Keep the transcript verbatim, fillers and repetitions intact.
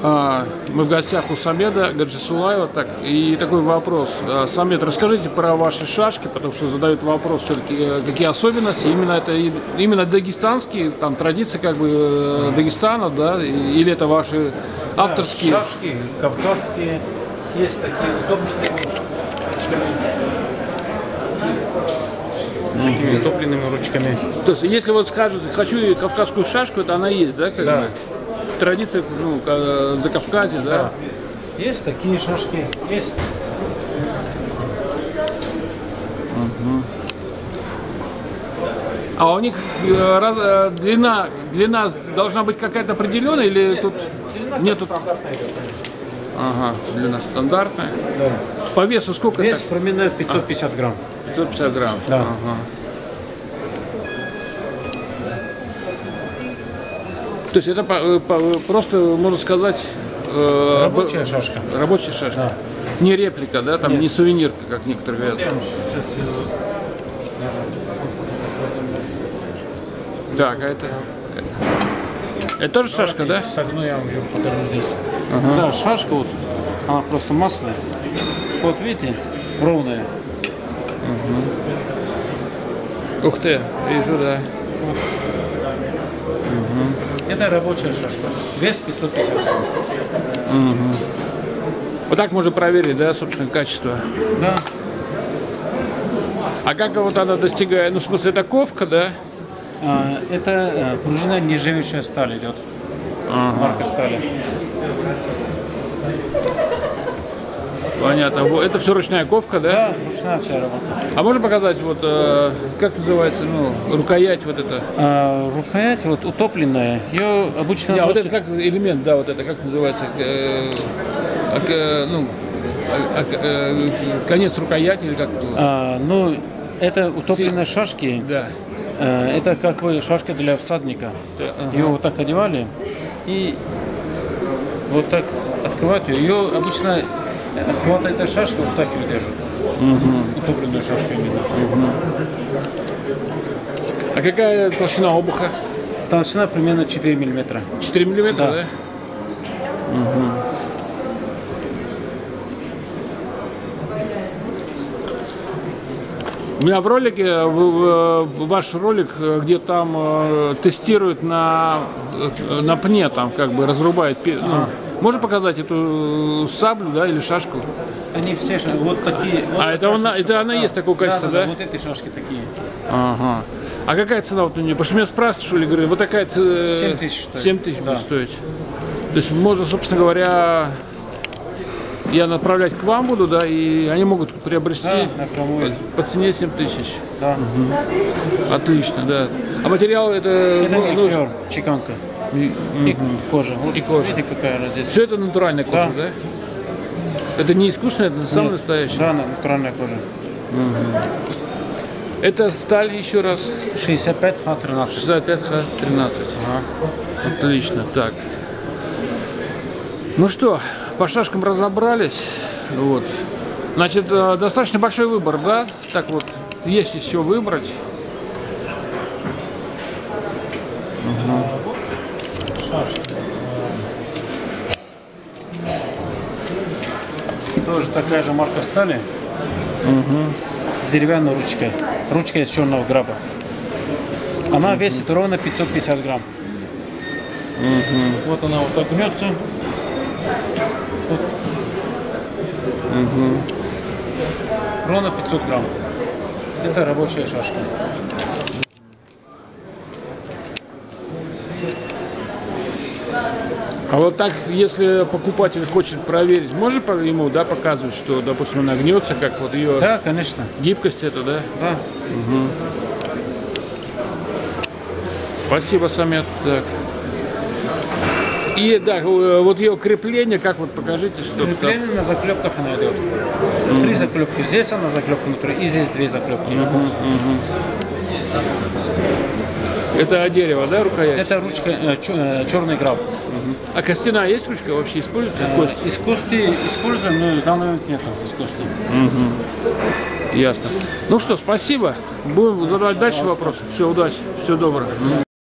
А, мы в гостях у Самеда Гаджисулаева. Так, и такой вопрос. Самед, расскажите про ваши шашки, потому что задают вопрос, все-таки какие особенности. Именно это именно дагестанские, там традиции как бы Дагестана, да, или это ваши авторские? Да, шашки кавказские, есть такие удобные ручками. Такими утопленными ручками. То есть, если вот скажут, хочу кавказскую шашку, это она есть, да? Как да. бы? В традициях, ну, за Кавказе, да? да? Есть такие шашки, есть. Угу. А у них раз, длина, длина должна быть какая-то определенная или нет, тут длина нету? Стандартная. Ага, длина стандартная. Да. По весу сколько? Вес это? примерно пятьсот пятьдесят грамм. пятьсот пятьдесят грамм. Да. Ага. То есть это просто, можно сказать, рабочая шашка. Рабочая шашка. Да. Не реплика, да, там Нет. не сувенирка, как некоторые говорят. Так, а это. Это тоже шашка, да? Согну, я вам ее покажу здесь. Ага. Да, шашка вот, она просто масляная. Вот видите, ровная. Угу. Ух ты, вижу, да. Вот. Угу. Это рабочая шашка. Вес пятьсот пятьдесят грамм. Угу. Вот так можно проверить, да, собственно, качество. Да. А как вот она достигает, ну, в смысле, это ковка, да? А, это пружина нержавеющая сталь идет. Ага. Марка стали. Понятно. Это все ручная ковка, да? Да, ручная вся работа. А можно показать, вот, э, как называется, ну, рукоять вот это? А, рукоять вот утопленная. Ее обычно... Да, носят... вот это как элемент, да, вот это как называется? Э, э, ну, э, э, конец рукояти или как? А, ну, это утопленные Си... шашки. Да. Э, это как бы шашка для всадника. Ага. Ее вот так одевали и вот так открывать ее. Ее обычно хватает эта шашка, вот так ее держит. Угу. Утопленную шашку именно. Угу. А какая толщина обуха? Толщина примерно четыре миллиметра. четыре миллиметра, да? да? Угу. У меня в ролике, ваш ролик, где там э, тестируют на, на пне, там как бы разрубают. Ну, а. Можно показать эту саблю, да, или шашку? Они все вот такие. Вот а это, он, это она да. есть такого качества, да, да? да? Вот эти шашки такие. Ага. А какая цена вот у нее? Потому что меня спрашивали, говорят, вот такая цена. семь тысяч стоит. семь тысяч да. будет стоить. То есть можно, собственно говоря, я направлять к вам буду, да, и они могут приобрести да, по, по цене семь тысяч. Да. Угу. Отлично, да. А материал это... Это ну, нужно... чеканка. И, угу. и кожа. Вот, и кожа. Видите, какая она здесь. Все это натуральная кожа, да? да? Это не искусственная, это самая Нет. настоящая? Да, натуральная кожа. Угу. Это сталь еще раз? шестьдесят пять ха тринадцать. шестьдесят пять ха тринадцать. Ага. Отлично, так. Ну что, по шашкам разобрались. Вот. Значит, достаточно большой выбор, да? Так вот, есть еще выбрать. Угу. Тоже такая же марка стали. Угу. С деревянной ручкой. Ручка из черного граба. Она весит ровно пятьсот пятьдесят грамм. Угу. Вот она вот так гнется. Вот. Угу. Ровно пятьсот грамм. Это рабочая шашка. А вот так, если покупатель хочет проверить, можно ему, да, показывать, что, допустим, она гнется, как вот ее... Да, конечно. Гибкость это, да? Да. Угу. Спасибо, Самед. Так. И да, вот ее крепление, как вот покажите, что крепление там... на заклепках она идет. Mm-hmm. Три заклепки. Здесь она заклепка внутри, и здесь две заклепки. Mm-hmm. Mm-hmm. Это дерево, да, рукоять? Это ручка э, черный граб. Mm-hmm. А костяная есть ручка вообще используется? Э, кость? Из кости используем, но в данный момент нет из кости. Mm-hmm. Ясно. Ну что, спасибо. Будем задавать дальше вопросы. Все, удачи. Всего доброго.